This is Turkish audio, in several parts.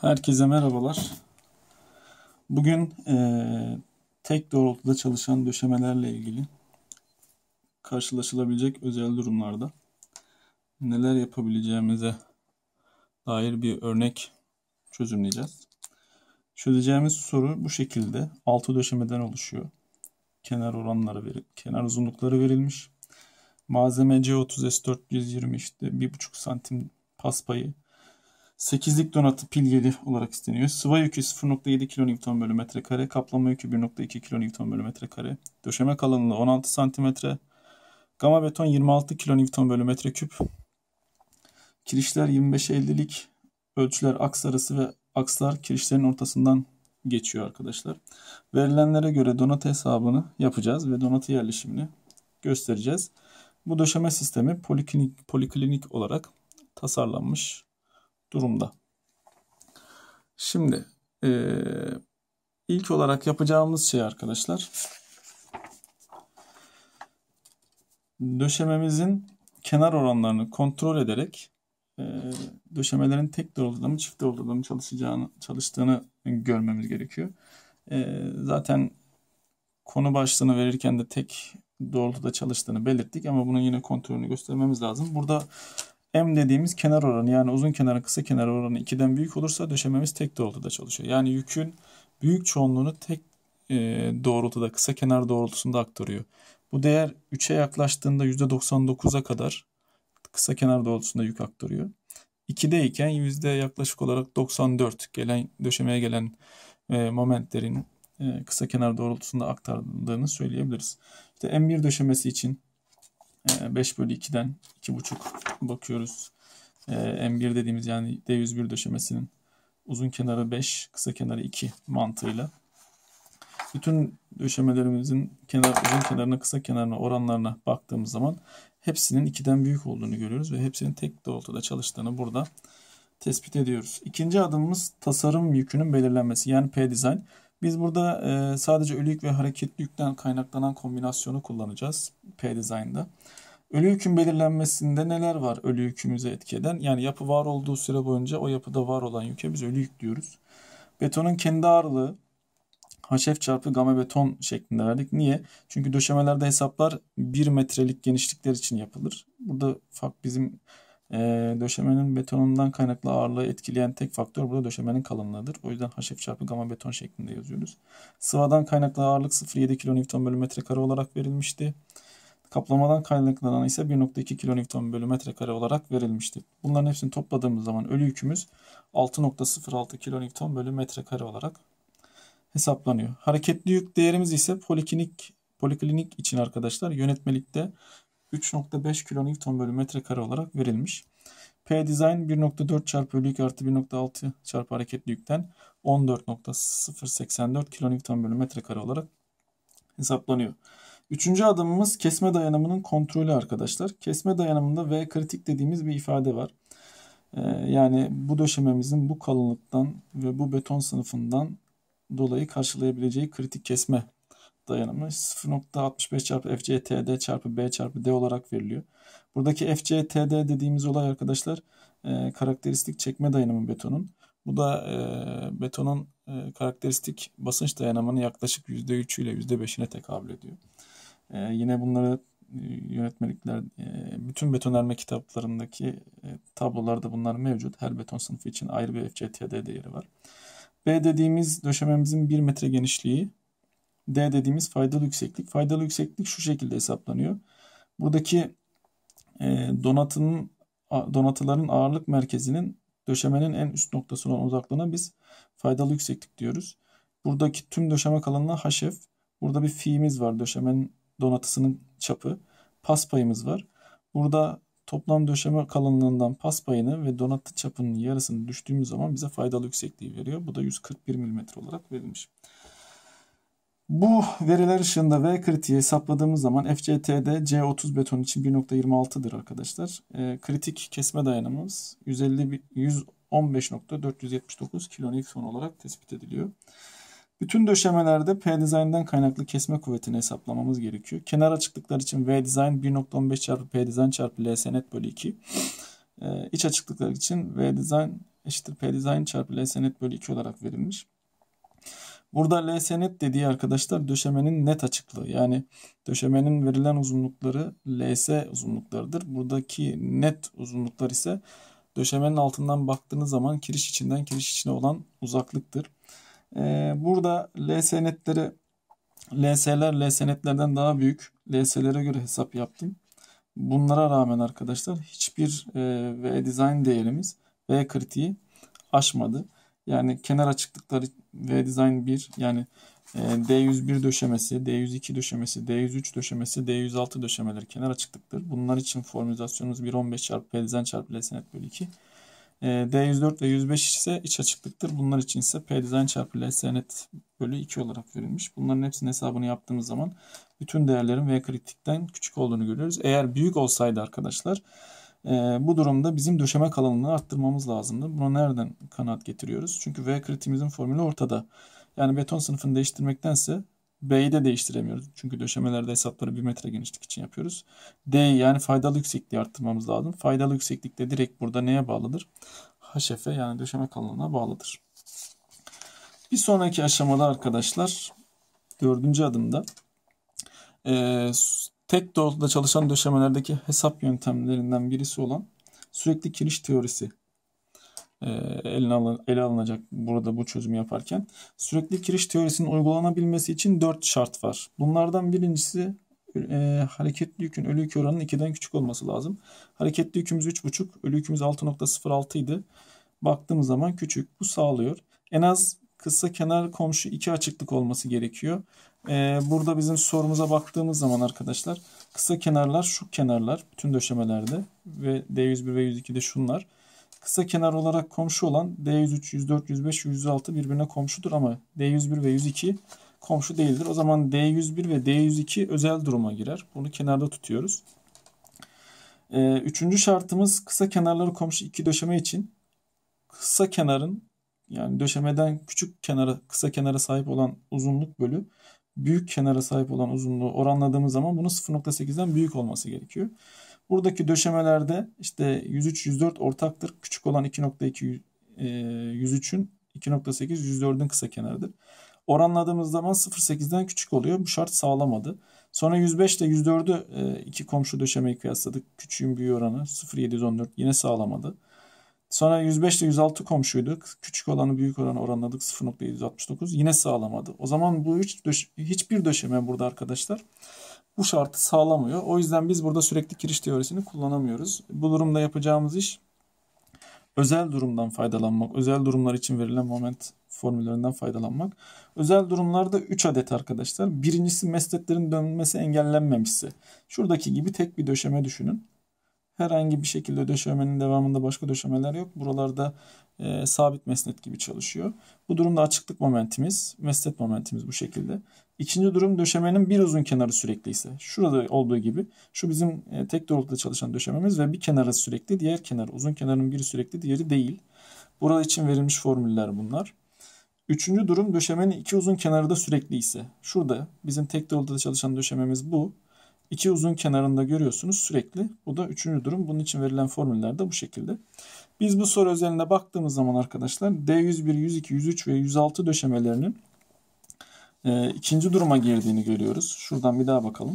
Herkese merhabalar. Bugün tek doğrultuda çalışan döşemelerle ilgili karşılaşılabilecek özel durumlarda neler yapabileceğimize dair bir örnek çözümleyeceğiz. Çözeceğimiz soru bu şekilde. 6 döşemeden oluşuyor. Kenar uzunlukları verilmiş. Malzeme C30 S420 işte 1,5 santim pas payı. 8'lik donatı pilyeli olarak isteniyor. Sıva yükü 0,7 kN bölü metrekare. Kaplama yükü 1,2 kN bölü metrekare. Döşeme kalınlığı 16 cm. Gama beton 26 kN bölü metreküp. Kirişler 25-50'lik. Ölçüler aks arası ve akslar kirişlerin ortasından geçiyor arkadaşlar. Verilenlere göre donatı hesabını yapacağız ve donatı yerleşimini göstereceğiz. Bu döşeme sistemi poliklinik olarak tasarlanmış durumda. Şimdi ilk olarak yapacağımız şey arkadaşlar, döşememizin kenar oranlarını kontrol ederek döşemelerin tek doğrultuda mı çift doğrultuda mı çalıştığını görmemiz gerekiyor. Zaten konu başlığını verirken de tek doğrultuda çalıştığını belirttik ama bunun yine kontrolünü göstermemiz lazım. Burada M dediğimiz kenar oranı, yani uzun kenarın kısa kenar oranı 2'den büyük olursa döşememiz tek doğrultuda çalışıyor. Yani yükün büyük çoğunluğunu tek doğrultuda, kısa kenar doğrultusunda aktarıyor. Bu değer 3'e yaklaştığında %99'a kadar kısa kenar doğrultusunda yük aktarıyor. 2'de iken yaklaşık olarak 94 döşemeye gelen momentlerin kısa kenar doğrultusunda aktardığını söyleyebiliriz. İşte M1 döşemesi için 5/2'den 2,5 bakıyoruz. M1 dediğimiz, yani D101 döşemesinin uzun kenarı 5, kısa kenarı 2 mantığıyla bütün döşemelerimizin uzun kenarına, kısa kenarına, oranlarına baktığımız zaman hepsinin 2'den büyük olduğunu görüyoruz ve hepsinin tek doğrultuda çalıştığını burada tespit ediyoruz. İkinci adımımız tasarım yükünün belirlenmesi, yani P-Design. Biz burada sadece ölü yük ve hareketli yükten kaynaklanan kombinasyonu kullanacağız P-Design'da. Ölü yükün belirlenmesinde neler var ölü yükümüze etki eden? Yani yapı var olduğu süre boyunca o yapıda var olan yüke biz ölü yük diyoruz. Betonun kendi ağırlığı HF çarpı gama beton şeklinde verdik. Niye? Çünkü döşemelerde hesaplar 1 metrelik genişlikler için yapılır. Burada bizim döşemenin betonundan kaynaklı ağırlığı etkileyen tek faktör burada döşemenin kalınlığıdır. O yüzden HF çarpı gama beton şeklinde yazıyoruz. Sıvadan kaynaklı ağırlık 0,7 kN bölü metrekare olarak verilmişti. Kaplamadan kaynaklanan ise 1,2 kN bölü metrekare olarak verilmişti. Bunların hepsini topladığımız zaman ölü yükümüz 6,06 kN bölü metrekare olarak hesaplanıyor. Hareketli yük değerimiz ise poliklinik için arkadaşlar yönetmelikte 3,5 kN bölü metrekare olarak verilmiş. P-Design 1,4 çarpı ölü yük artı 1,6 çarpı hareketli yükten 14,084 kN bölü metrekare olarak hesaplanıyor. Üçüncü adımımız kesme dayanımının kontrolü arkadaşlar. Kesme dayanımında V kritik dediğimiz bir ifade var. Yani bu döşememizin bu kalınlıktan ve bu beton sınıfından dolayı karşılayabileceği kritik kesme dayanımı 0,65 çarpı FCTD çarpı B çarpı D olarak veriliyor. Buradaki FCTD dediğimiz olay arkadaşlar karakteristik çekme dayanımı betonun. Bu da betonun karakteristik basınç dayanımının yaklaşık %3 ile %5'ine tekabül ediyor. Yine bunları yönetmelikler, bütün betonarme kitaplarındaki tablolarda bunlar mevcut. Her beton sınıfı için ayrı bir FCTD değeri var. B dediğimiz döşememizin 1 metre genişliği. D dediğimiz faydalı yükseklik. Faydalı yükseklik şu şekilde hesaplanıyor. Buradaki donatıların ağırlık merkezinin döşemenin en üst noktası olan uzaklığına biz faydalı yükseklik diyoruz. Buradaki tüm döşeme kalınlığı HF. Burada bir fi'miz var, döşemenin donatısının çapı. Pas payımız var. Burada toplam döşeme kalınlığından pas payını ve donatı çapının yarısını düştüğümüz zaman bize faydalı yüksekliği veriyor. Bu da 141 mm olarak verilmiş. Bu veriler ışığında V kritiği hesapladığımız zaman FCTD C30 beton için 1,26'dır arkadaşlar. Kritik kesme dayanımımız 115,479 kN olarak tespit ediliyor. Bütün döşemelerde P-Design'den kaynaklı kesme kuvvetini hesaplamamız gerekiyor. Kenar açıklıklar için V-Design 1,15 çarpı P-Design çarpı LS net bölü 2. İç açıklıklar için V-Design eşittir P design çarpı LS net bölü 2 olarak verilmiş. Burada LS net dediği arkadaşlar döşemenin net açıklığı. Yani döşemenin verilen uzunlukları LS uzunluklarıdır. Buradaki net uzunluklar ise döşemenin altından baktığınız zaman kiriş içinden kiriş içine olan uzaklıktır. Burada LS netleri LS'ler LS netlerden daha büyük. LS'lere göre hesap yaptım. Bunlara rağmen arkadaşlar hiçbir V design değerimiz V kritiği aşmadı. Yani kenar açıklıkları V design 1 yani D101 döşemesi, D102 döşemesi, D103 döşemesi, D106 döşemeleri kenar açıklıktır. Bunlar için formülizasyonumuz 1.15 çarpı P design çarpı LS net bölü 2. D104 ve 105 ise iç açıklıktır. Bunlar için ise P design çarpı LS net bölü 2 olarak verilmiş. Bunların hepsinin hesabını yaptığımız zaman bütün değerlerin V kritikten küçük olduğunu görüyoruz. Eğer büyük olsaydı arkadaşlar bu durumda bizim döşeme kalınlığını arttırmamız lazımdı. Buna nereden kanaat getiriyoruz? Çünkü V kritiğimizin formülü ortada. Yani beton sınıfını değiştirmektense B'yi de değiştiremiyoruz. Çünkü döşemelerde hesapları 1 metre genişlik için yapıyoruz. D'yi yani faydalı yüksekliği arttırmamız lazım. Faydalı yükseklik de direkt burada neye bağlıdır? HF'e yani döşeme kalınlığına bağlıdır. Bir sonraki aşamada arkadaşlar 4. adımda tek doğrultuda çalışan döşemelerdeki hesap yöntemlerinden birisi olan sürekli kiriş teorisi ele alınacak burada bu çözümü yaparken. Sürekli kiriş teorisinin uygulanabilmesi için 4 şart var. Bunlardan birincisi hareketli yükün ölü yük oranının 2'den küçük olması lazım. Hareketli yükümüz 3,5, ölü yükümüz 6,06 idi. Baktığımız zaman küçük. Bu sağlıyor. En az kısa kenar komşu 2 açıklık olması gerekiyor. Burada bizim sorumuza baktığımız zaman arkadaşlar kısa kenarlar şu kenarlar bütün döşemelerde ve D101 ve 102'de şunlar. Kısa kenar olarak komşu olan D103, 104, 105, 106 birbirine komşudur ama D101 ve 102 komşu değildir. O zaman D101 ve D102 özel duruma girer. Bunu kenarda tutuyoruz. Üçüncü şartımız kısa kenarları komşu iki döşeme için kısa kenarın yani döşemeden küçük kenara kısa kenara sahip olan uzunluk bölü büyük kenara sahip olan uzunluğu oranladığımız zaman bunun 0,8'den büyük olması gerekiyor. Buradaki döşemelerde işte 103, 104 ortaktır. Küçük olan 2,2 103'ün 2,8 104'ün kısa kenarıdır. Oranladığımız zaman 0,8'den küçük oluyor. Bu şart sağlamadı. Sonra 105 ile 104'ü iki komşu döşemeyi kıyasladık. Küçüğün büyüğü oranı 0,714 yine sağlamadı. Sonra 105 ile 106 komşuydu. Küçük olanı büyük oranı oranladık 0,769 yine sağlamadı. O zaman bu hiçbir döşeme burada arkadaşlar bu şartı sağlamıyor. O yüzden biz burada sürekli kiriş teorisini kullanamıyoruz. Bu durumda yapacağımız iş özel durumdan faydalanmak. Özel durumlar için verilen moment formüllerinden faydalanmak. Özel durumlarda 3 adet arkadaşlar. Birincisi mesnetlerin dönmesi engellenmemişse. Şuradaki gibi tek bir döşeme düşünün. Herhangi bir şekilde döşemenin devamında başka döşemeler yok. Buralarda sabit mesnet gibi çalışıyor. Bu durumda açıklık momentimiz, mesnet momentimiz bu şekilde. İkinci durum döşemenin bir uzun kenarı sürekli ise. Şurada olduğu gibi şu bizim tek doğrultuda çalışan döşememiz ve bir kenarı sürekli, diğer kenarı uzun kenarın biri sürekli, diğeri değil. Burada için verilmiş formüller bunlar. Üçüncü durum döşemenin iki uzun kenarı da sürekli ise. Şurada bizim tek doğrultuda çalışan döşememiz bu. İki uzun kenarında görüyorsunuz sürekli. Bu da üçüncü durum. Bunun için verilen formüller de bu şekilde. Biz bu soru özelinde baktığımız zaman arkadaşlar D101, 102, 103 ve 106 döşemelerinin ikinci duruma girdiğini görüyoruz. Şuradan bir daha bakalım.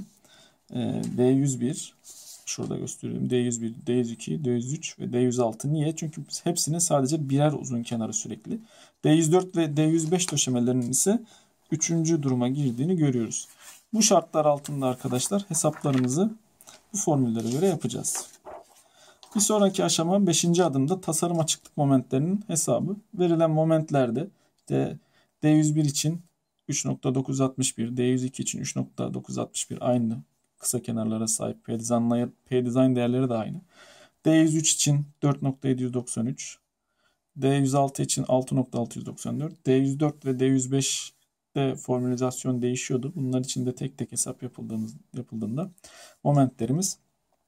D101 şurada gösteriyorum. D101, D102, D103 ve D106. Niye? Çünkü hepsinin sadece birer uzun kenarı sürekli. D104 ve D105 döşemelerinin ise üçüncü duruma girdiğini görüyoruz. Bu şartlar altında arkadaşlar hesaplarımızı bu formüllere göre yapacağız. Bir sonraki aşama 5. adımda tasarım açıklık momentlerinin hesabı. Verilen momentlerde işte D101 için 3,961, D102 için 3,961 aynı kısa kenarlara sahip. P-Design değerleri de aynı. D103 için 4,793, D106 için 6,694, D104 ve D105 formülizasyon değişiyordu. Bunlar için de tek tek hesap yapıldığında momentlerimiz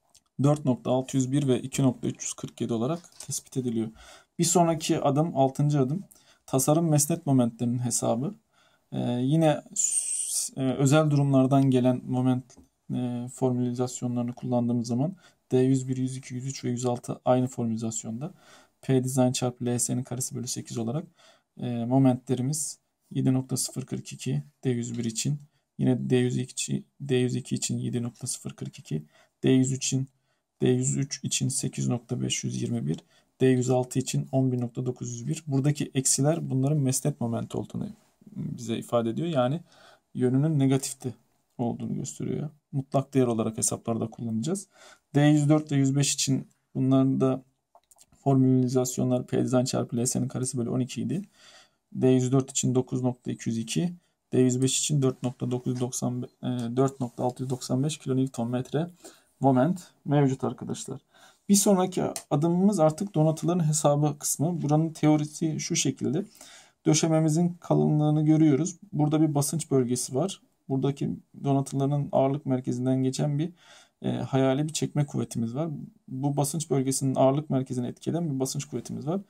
4,601 ve 2,347 olarak tespit ediliyor. Bir sonraki adım 6. adım tasarım mesnet momentlerinin hesabı. Yine özel durumlardan gelen moment formülizasyonlarını kullandığımız zaman D101, 102, 103 ve 106 aynı formülizasyonda. P design çarpı LS'nin karesi bölü 8 olarak momentlerimiz 7.042 D101 için, yine D102 için 7.042, D103 için 8.521, D106 için 11.901. Buradaki eksiler bunların mesnet momenti olduğunu bize ifade ediyor. Yani yönünün negatifte olduğunu gösteriyor. Mutlak değer olarak hesaplarda kullanacağız. D104 ve 105 için bunların da formülizasyonlar P design çarpı LS'nin karesi bölü 12 idi. D104 için 9.202, D105 için 4.695 kN/m moment mevcut arkadaşlar. Bir sonraki adımımız artık donatıların hesabı kısmı. Buranın teorisi şu şekilde. Döşememizin kalınlığını görüyoruz. Burada bir basınç bölgesi var. Buradaki donatıların ağırlık merkezinden geçen bir hayali bir çekme kuvvetimiz var. Bu basınç bölgesinin ağırlık merkezini etkileyen bir basınç kuvvetimiz var.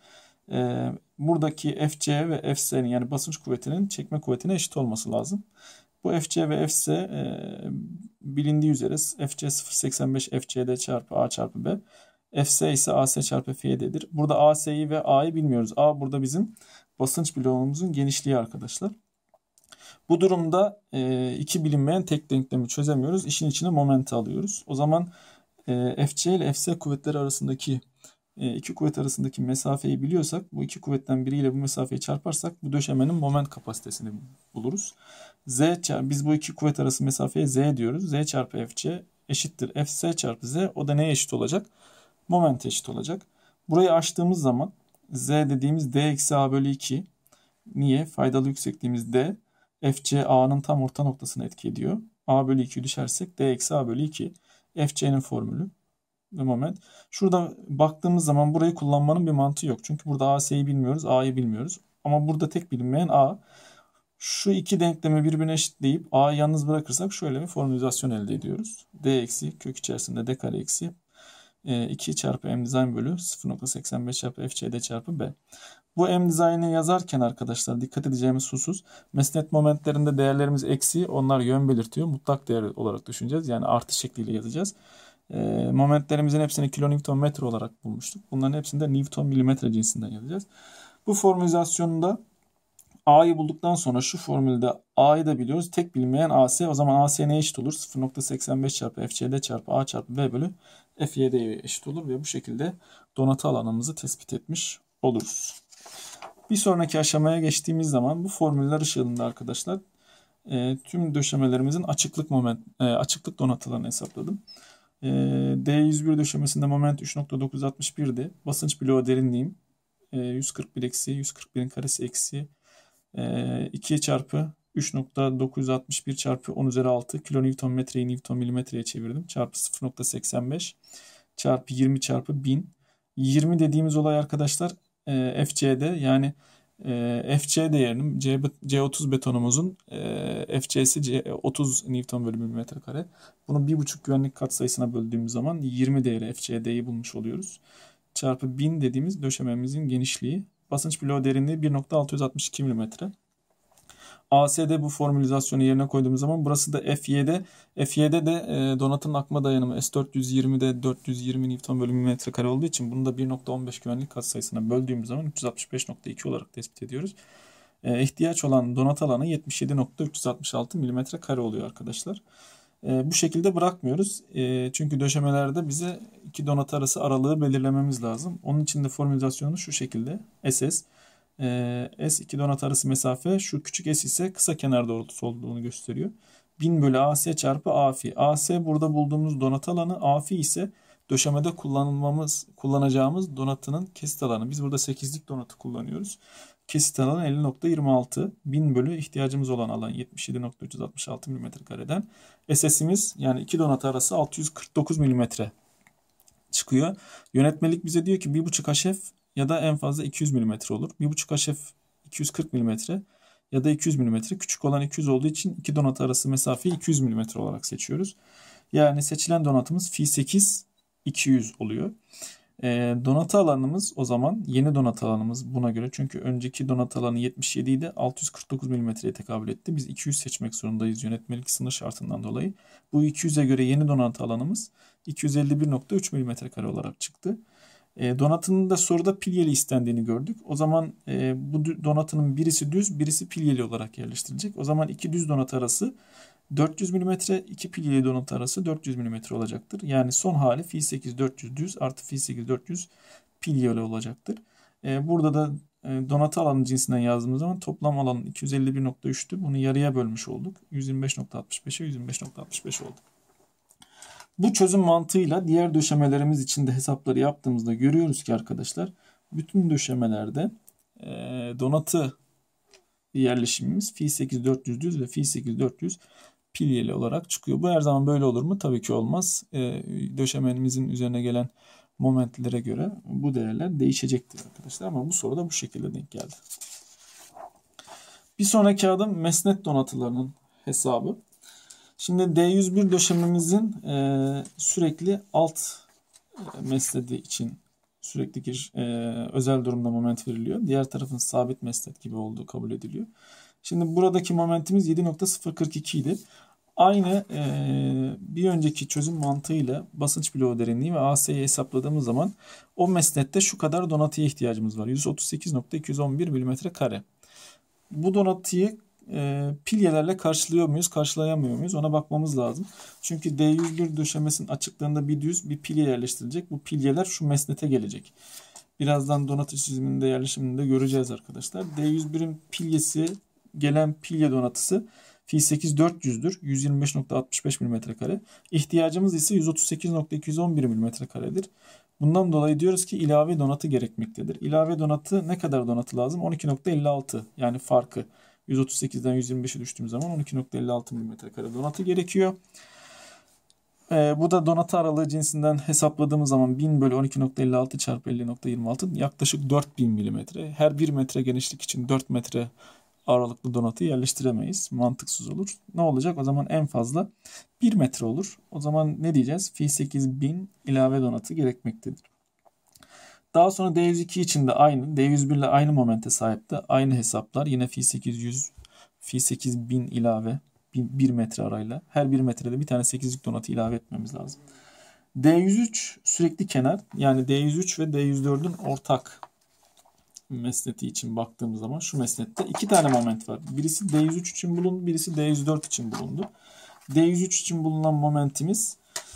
Buradaki FC ve FC'nin yani basınç kuvvetinin çekme kuvvetine eşit olması lazım. Bu FC ve FC bilindiği üzere FC 0.85 FCD çarpı A çarpı B. FC ise AC çarpı FYD'dir. Burada AC'yi ve A'yı bilmiyoruz. A burada bizim basınç bloğumuzun genişliği arkadaşlar. Bu durumda iki bilinmeyen tek denklemi çözemiyoruz. İşin içine momenti alıyoruz. O zaman FC ile FC kuvvetleri arasındaki iki kuvvet arasındaki mesafeyi biliyorsak bu iki kuvvetten biriyle bu mesafeyi çarparsak bu döşemenin moment kapasitesini buluruz. Biz bu iki kuvvet arası mesafeye Z diyoruz. Z çarpı FC eşittir FC çarpı Z. O da neye eşit olacak? Momente eşit olacak. Burayı açtığımız zaman Z dediğimiz D eksi A bölü 2. Niye? Faydalı yüksekliğimiz D. FC A'nın tam orta noktasını etki ediyor. A bölü 2'yi düşersek D eksi A bölü 2. FC'nin formülü ve moment. Şurada baktığımız zaman burayı kullanmanın bir mantığı yok. Çünkü burada AS'yi bilmiyoruz, A'yı bilmiyoruz. Ama burada tek bilinmeyen A. Şu iki denklemi birbirine eşitleyip A'yı yalnız bırakırsak şöyle bir formülizasyon elde ediyoruz. D eksi kök içerisinde D kare eksi 2 çarpı M design bölü 0.85 çarpı FCD çarpı B. Bu M design'ı yazarken arkadaşlar dikkat edeceğimiz husus mesnet momentlerinde değerlerimiz eksi, onlar yön belirtiyor. Mutlak değer olarak düşüneceğiz. Yani artı şekliyle yazacağız. Momentlerimizin hepsini kilonewton olarak bulmuştuk. Bunların hepsini de Newton milimetre cinsinden yazacağız. Bu formülizasyonunda A'yı bulduktan sonra şu formülde A'yı da biliyoruz. Tek bilinmeyen AC. O zaman AC neye eşit olur? 0.85 çarpı FCD çarpı A çarpı B bölü FYD'ye eşit olur ve bu şekilde donatı alanımızı tespit etmiş oluruz. Bir sonraki aşamaya geçtiğimiz zaman bu formüller ışığında arkadaşlar tüm döşemelerimizin açıklık donatılarını hesapladım. D101 döşemesinde moment 3.961'di. Basınç bloğu derinliğim 141 eksi 141'in karesi eksi 2 çarpı 3.961 çarpı 10 üzeri 6 kilonewton metreyi Newton milimetreye çevirdim. Çarpı 0.85 çarpı 20 çarpı 1000. 20 dediğimiz olay arkadaşlar FC'de yani FC değerinin C30 betonumuzun FC'si 30 Newton bölü milimetre kare. Bunu 1,5 güvenlik katsayısına böldüğümüz zaman 20 değeri FCD'yi bulmuş oluyoruz. Çarpı 1000 dediğimiz döşememizin genişliği. Basınç bloğu derinliği 1.662 milimetre. AS'de bu formülizasyonu yerine koyduğumuz zaman burası da FY'de. FY'de de donatının akma dayanımı S420'de 420 Newton bölü milimetre kare olduğu için bunu da 1.15 güvenlik katsayısına böldüğümüz zaman 365.2 olarak tespit ediyoruz. İhtiyaç olan donat alanı 77.366 milimetre kare oluyor arkadaşlar. Bu şekilde bırakmıyoruz. Çünkü döşemelerde bize iki donat arası aralığı belirlememiz lazım. Onun için de formülizasyonu şu şekilde. SS S2 donat arası mesafe şu küçük S ise kısa kenar doğrultusu olduğunu gösteriyor. 1000 bölü AC çarpı AFI. AC burada bulduğumuz donat alanı. AFI ise döşemede kullanacağımız donatının kesit alanı. Biz burada 8'lik donatı kullanıyoruz. Kesit alanı 50.26. 1000 bölü ihtiyacımız olan alan 77.366 mm²'den. SS'imiz yani iki donat arası 649 mm çıkıyor. Yönetmelik bize diyor ki 1.5 HF ya da en fazla 200 mm olur. 1.5 HF 240 mm ya da 200 mm. Küçük olan 200 olduğu için iki donat arası mesafeyi 200 mm olarak seçiyoruz. Yani seçilen donatımız Fi8 200 oluyor. Donatı alanımız o zaman yeni donatı alanımız buna göre. Çünkü önceki donatı alanı 77 idi. 649 mm'ye tekabül etti. Biz 200 seçmek zorundayız yönetmelik sınır şartından dolayı. Bu 200'e göre yeni donatı alanımız 251.3 mm kare olarak çıktı. Donatının da soruda pilyeli istendiğini gördük. O zaman bu donatının birisi düz, birisi pilyeli olarak yerleştirilecek. O zaman iki düz donat arası 400 mm, iki pilyeli donat arası 400 mm olacaktır. Yani son hali fi 8 400 düz artı fi 8 400 pilyeli olacaktır. Burada da donatı alanı cinsinden yazdığımız zaman toplam alanın 251.3'tü. Bunu yarıya bölmüş olduk. 125.65'e 125.65 oldu. Bu çözüm mantığıyla diğer döşemelerimiz için de hesapları yaptığımızda görüyoruz ki arkadaşlar bütün döşemelerde donatı yerleşimimiz fi 8 400 düz ve fi 8 400 pilyeli olarak çıkıyor. Bu her zaman böyle olur mu? Tabii ki olmaz. Döşememizin üzerine gelen momentlere göre bu değerler değişecektir arkadaşlar. Ama bu soruda bu şekilde denk geldi. Bir sonraki adım mesnet donatılarının hesabı. Şimdi D101 döşememizin sürekli alt mesnedi için sürekli özel durumda moment veriliyor. Diğer tarafın sabit mesnet gibi olduğu kabul ediliyor. Şimdi buradaki momentimiz 7.042 idi. Aynı bir önceki çözüm mantığıyla basınç bloğu derinliği ve AS'yi hesapladığımız zaman o mesnette şu kadar donatıya ihtiyacımız var. 138.211 mm². Bu donatıyı pilyelerle karşılıyor muyuz, karşılayamıyor muyuz ona bakmamız lazım. Çünkü D101 döşemesinin açıklığında bir düz bir pilye yerleştirilecek. Bu pilyeler şu mesnete gelecek. Birazdan donatı çiziminde yerleşiminde göreceğiz arkadaşlar. D101'in pilyesi gelen pilye donatısı fi 8 400'dür. 125.65 mm². İhtiyacımız ise 138.211 mm²'dir. Bundan dolayı diyoruz ki ilave donatı gerekmektedir. İlave donatı ne kadar donatı lazım? 12.56 yani farkı. 138'den 125'e düştüğümüz zaman 12.56 mm² donatı gerekiyor. Bu da donatı aralığı cinsinden hesapladığımız zaman 1000 bölü 12.56 çarpı 50.26 yaklaşık 4000 mm. Her 1 metre genişlik için 4 metre aralıklı donatı yerleştiremeyiz. Mantıksız olur. Ne olacak? O zaman en fazla 1 metre olur. O zaman ne diyeceğiz? Fi 8000 ilave donatı gerekmektedir. Daha sonra D102 için de aynı. D101 ile aynı momente sahipti. Aynı hesaplar. Yine fi 800, fi 8000 ilave 1 metre arayla. Her 1 metrede bir tane 8'lik donatı ilave etmemiz lazım. D103 sürekli kenar. Yani D103 ve D104'ün ortak mesneti için baktığımız zaman şu mesnette iki tane moment var. Birisi D103 için bulundu. Birisi D104 için bulundu. D103 için bulunan momentimiz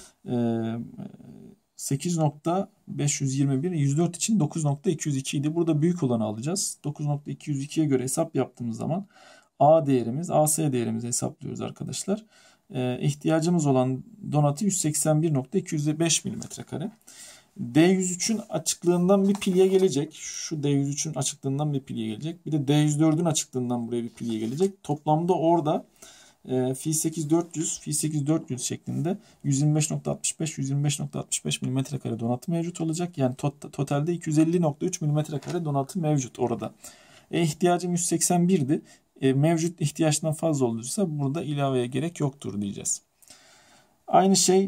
8.521, 104 için 9.202 idi. Burada büyük olanı alacağız. 9.202'ye göre hesap yaptığımız zaman A değerimiz, AS değerimizi hesaplıyoruz arkadaşlar. İhtiyacımız olan donatı 181.205 mm². D103'ün açıklığından bir pilye gelecek. Şu D103'ün açıklığından bir pilye gelecek. Bir de D104'ün açıklığından buraya bir pilye gelecek. Toplamda orada fi 8 400, fi 8 400 şeklinde 125.65, 125.65 mm² donatı mevcut olacak. Yani totalde 250.3 mm² donatı mevcut orada. İhtiyacım 181'di. Mevcut ihtiyaçtan fazla olduysa burada ilaveye gerek yoktur diyeceğiz. Aynı şey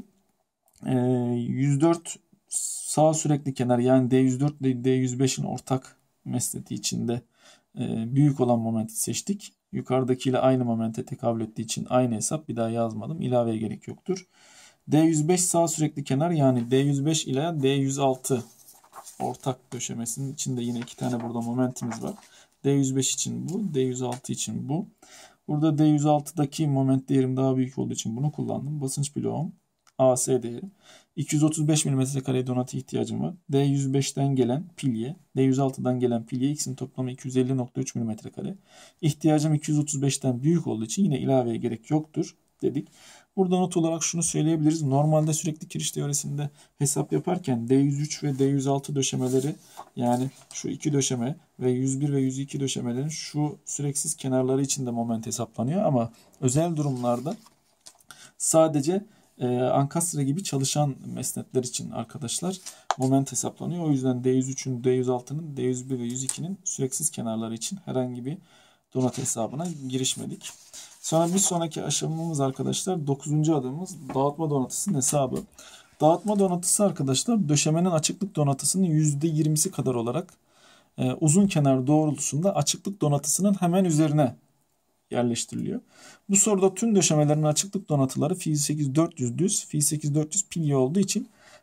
104 sağ sürekli kenar yani D104 ile D105'in ortak mesneti içinde büyük olan momenti seçtik. Yukarıdakiyle aynı momente tekabül ettiği için aynı hesap bir daha yazmadım. İlaveye gerek yoktur. D105 sağ sürekli kenar yani D105 ile D106 ortak döşemesinin içinde yine iki tane burada momentimiz var. D105 için bu, D106 için bu. Burada D106'daki moment değerim daha büyük olduğu için bunu kullandım. Basınç bloğum AS değeri. 235 mm² donatı ihtiyacım var. D105'ten gelen pilye, D106'dan gelen pilye ikisinin toplamı 250.3 mm². İhtiyacım 235'ten büyük olduğu için yine ilaveye gerek yoktur dedik. Burada not olarak şunu söyleyebiliriz. Normalde sürekli kiriş teorisinde hesap yaparken D103 ve D106 döşemeleri yani şu iki döşeme ve 101 ve 102 döşemelerin şu süreksiz kenarları için de moment hesaplanıyor ama özel durumlarda sadece ankastre gibi çalışan mesnetler için arkadaşlar moment hesaplanıyor. O yüzden D103'ün, D106'nın, D101 ve 102'nin süreksiz kenarları için herhangi bir donatı hesabına girişmedik. Sonra bir sonraki aşamamız arkadaşlar 9. adımımız dağıtma donatısının hesabı. Dağıtma donatısı arkadaşlar döşemenin açıklık donatısının %20'si kadar olarak uzun kenar doğrultusunda açıklık donatısının hemen üzerine yerleştiriliyor. Bu soruda tüm döşemelerin açıklık donatıları fi 8 400 düz, fi 8 400 pilye olduğu için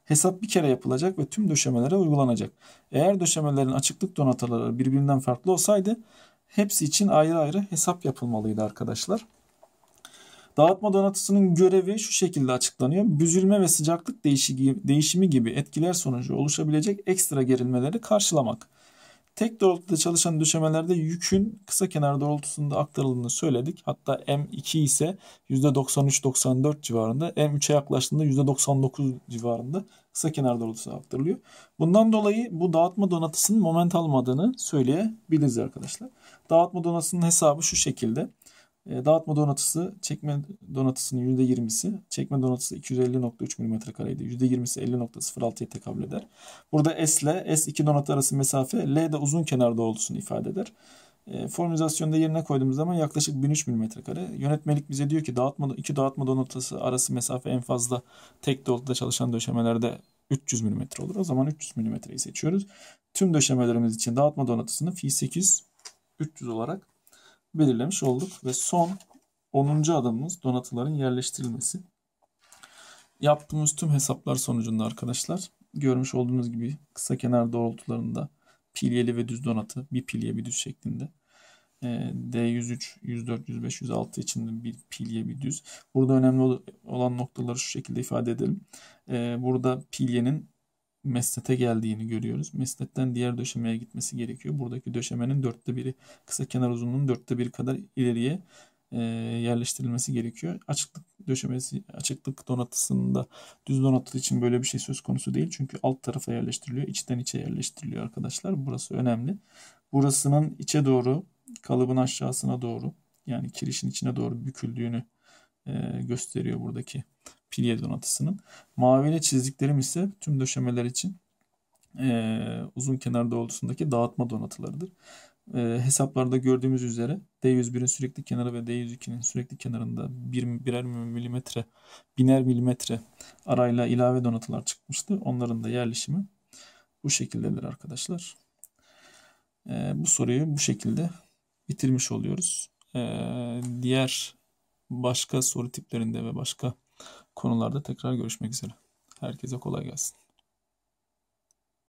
Hesap bir kere yapılacak ve tüm döşemelere uygulanacak. Eğer döşemelerin açıklık donatları birbirinden farklı olsaydı hepsi için ayrı ayrı hesap yapılmalıydı arkadaşlar. Dağıtma donatısının görevi şu şekilde açıklanıyor. Büzülme ve sıcaklık değişimi gibi etkiler sonucu oluşabilecek ekstra gerilmeleri karşılamak. Tek doğrultuda çalışan döşemelerde yükün kısa kenar doğrultusunda aktarıldığını söyledik. Hatta M2 ise %93-94 civarında, M3'e yaklaştığında %99 civarında kısa kenar doğrultusu aktarılıyor. Bundan dolayı bu dağıtma donatısının moment almadığını söyleyebiliriz arkadaşlar. Dağıtma donatısının hesabı şu şekilde. Dağıtma donatısı çekme donatısının %20'si, çekme donatısı 250.3 mm %20'si 50.06'ya tekabül eder. Burada S ile S2 donatı arası mesafe, L de uzun kenar doğrultusunu ifade eder. Formülizasyonda yerine koyduğumuz zaman yaklaşık 1003 mm. Yönetmelik bize diyor ki iki dağıtma donatısı arası mesafe en fazla tek doğrultuda çalışan döşemelerde 300 mm olur. O zaman 300 mm'yi seçiyoruz. Tüm döşemelerimiz için dağıtma donatısını Fi8 300 olarak belirlemiş olduk ve son 10. adımımız donatıların yerleştirilmesi. Yaptığımız tüm hesaplar sonucunda arkadaşlar görmüş olduğunuz gibi kısa kenar doğrultularında pilyeli ve düz donatı, bir pilye bir düz şeklinde. D103, 104, 105, 106 için bir pilye bir düz. Burada önemli olan noktaları şu şekilde ifade edelim. Burada pilyenin mesnete geldiğini görüyoruz. Mesnetten diğer döşemeye gitmesi gerekiyor. Buradaki döşemenin 1/4'ü kısa kenar uzunluğunun 1/4 kadar ileriye yerleştirilmesi gerekiyor. Açıklık donatısında düz donatı için böyle bir şey söz konusu değil. Çünkü alt tarafa yerleştiriliyor. İçten içe yerleştiriliyor arkadaşlar. Burası önemli. Burasının içe doğru, kalıbın aşağısına doğru, yani kirişin içine doğru büküldüğünü gösteriyor buradaki pilye donatısının. Maviyle çizdiklerim ise tüm döşemeler için uzun kenar doğrultusundaki dağıtma donatılarıdır. Hesaplarda gördüğümüz üzere D101'in sürekli kenarı ve D102'nin sürekli kenarında biner milimetre arayla ilave donatılar çıkmıştı. Onların da yerleşimi bu şekildedir arkadaşlar. Bu soruyu bu şekilde bitirmiş oluyoruz. Diğer başka soru tiplerinde ve başka konularda tekrar görüşmek üzere. Herkese kolay gelsin.